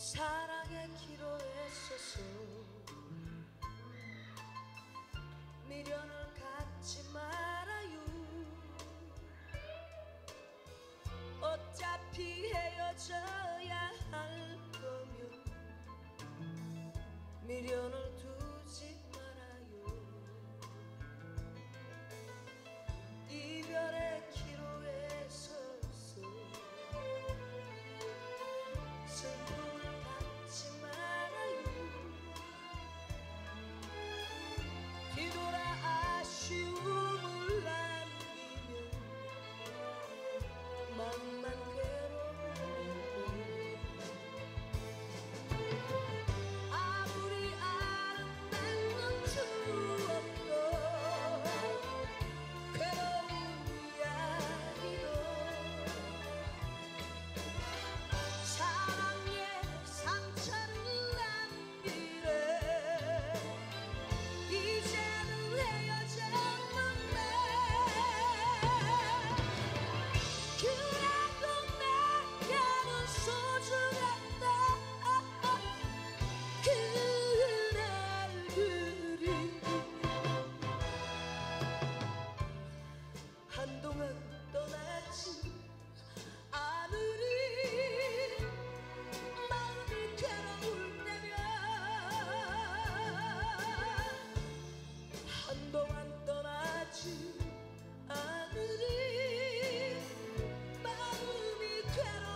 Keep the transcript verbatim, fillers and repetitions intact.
사랑의 기로에 서서 미련을 갖지 말아요. 어차피 헤어져야 할 거면 미련을 두지 말아요. 이별의 기로에 서서 슬픔을 갖지 말아요. 뒤돌아 아쉬움을 남기면 맘만 괴로워. 아무리 아름다운 추억도 괴로운 이야기도 사랑의 상처를 남기네. 이제는 헤어졌는데 그래도 내게는 소중했다. 그날 그리 한동안 떠나지 않으리. 마음이 괴로울 때면 한동안 떠나지 않으리. 마음이 괴로울